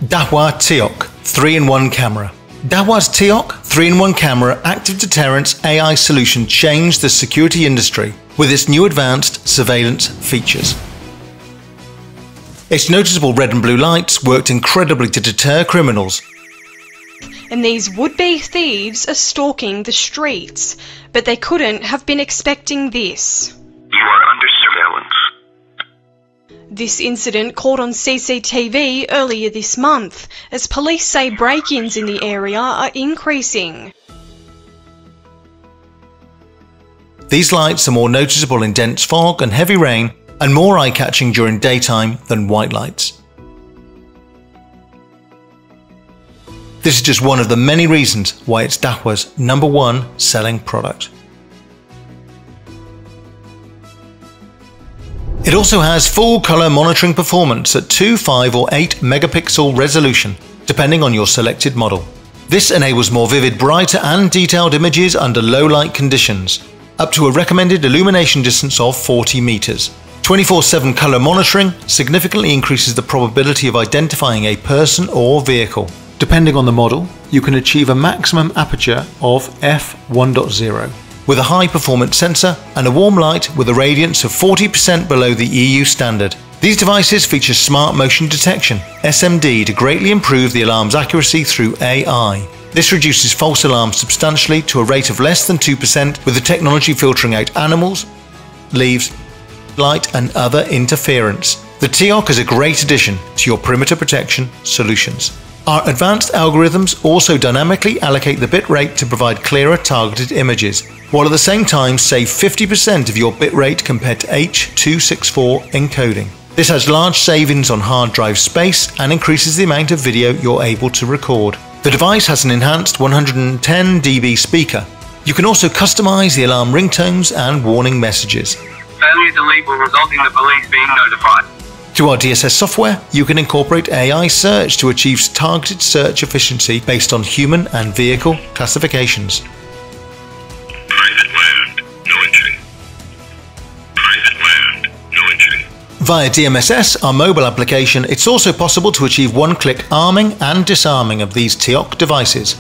Dahua TiOC 3-in-1 camera. Dahua's TiOC 3-in-1 camera active deterrence AI solution changed the security industry with its new advanced surveillance features. Its noticeable red and blue lights worked incredibly to deter criminals. And these would-be thieves are stalking the streets, but they couldn't have been expecting this. You are under surveillance. This incident caught on CCTV earlier this month, as police say break-ins in the area are increasing. These lights are more noticeable in dense fog and heavy rain, and more eye-catching during daytime than white lights. This is just one of the many reasons why it's Dahua's #1 selling product. It also has full color monitoring performance at 2, 5 or 8 megapixel resolution, depending on your selected model. This enables more vivid, brighter and detailed images under low light conditions, up to a recommended illumination distance of 40 meters. 24/7 color monitoring significantly increases the probability of identifying a person or vehicle. Depending on the model, you can achieve a maximum aperture of f1.0 with a high-performance sensor and a warm light with a radiance of 40% below the EU standard. These devices feature smart motion detection (SMD) to greatly improve the alarm's accuracy through AI. This reduces false alarms substantially to a rate of less than 2%, with the technology filtering out animals, leaves, light and other interference. The TiOC is a great addition to your perimeter protection solutions. Our advanced algorithms also dynamically allocate the bitrate to provide clearer targeted images, while at the same time save 50% of your bitrate compared to H.264 encoding. This has large savings on hard drive space and increases the amount of video you're able to record. The device has an enhanced 110 dB speaker. You can also customize the alarm ringtones and warning messages. Failure delete will result in the police being notified. Through our DSS software, you can incorporate AI search to achieve targeted search efficiency based on human and vehicle classifications. Private land, no entry. Private land, no entry. Via DMSS, our mobile application, it's also possible to achieve one-click arming and disarming of these TiOC devices.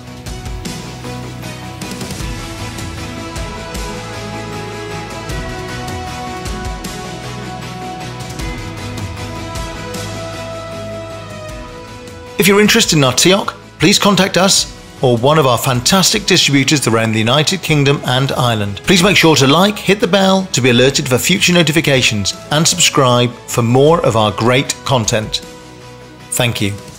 If you're interested in our TiOC, please contact us or one of our fantastic distributors around the United Kingdom and Ireland. Please make sure to like, hit the bell to be alerted for future notifications, and subscribe for more of our great content. Thank you.